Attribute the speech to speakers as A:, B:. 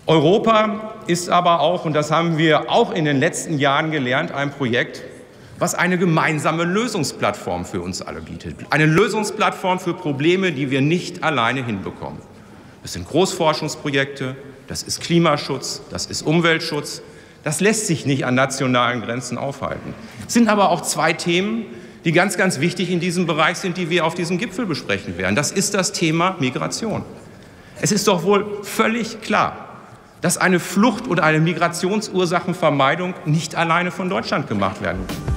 A: Europa ist aber auch, und das haben wir auch in den letzten Jahren gelernt, ein Projekt, was eine gemeinsame Lösungsplattform für uns alle bietet. Eine Lösungsplattform für Probleme, die wir nicht alleine hinbekommen. Das sind Großforschungsprojekte, das ist Klimaschutz, das ist Umweltschutz. Das lässt sich nicht an nationalen Grenzen aufhalten. Es sind aber auch zwei Themen, die ganz, ganz wichtig in diesem Bereich sind, die wir auf diesem Gipfel besprechen werden. Das ist das Thema Migration. Es ist doch wohl völlig klar, dass eine Flucht oder eine Migrationsursachenvermeidung nicht alleine von Deutschland gemacht werden kann.